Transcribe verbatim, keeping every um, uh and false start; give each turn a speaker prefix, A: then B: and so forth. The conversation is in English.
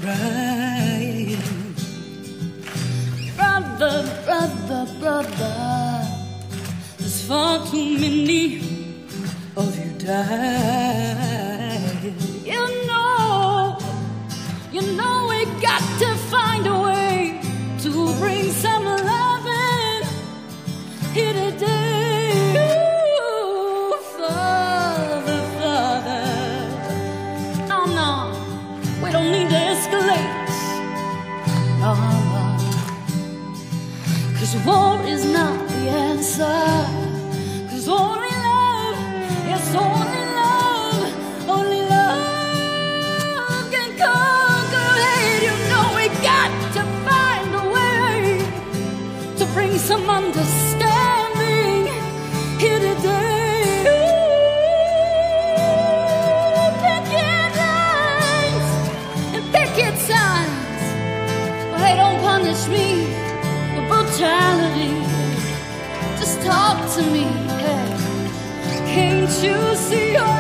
A: crying. Brother, brother, brother, there's far too many of you dying. You know, you know we got to find a way to bring some loving here today. Ooh, Father, Father, no, no, we don't need to escalate. No, no, 'cause war is not the answer. 'Cause only love, yes, only love, only love can conquer hate. You know we got to find a way to bring some understanding here today. Ooh, picket lines and picket signs. Well, hey, don't punish me for brutality. Just talk to me, hey. Can't you see?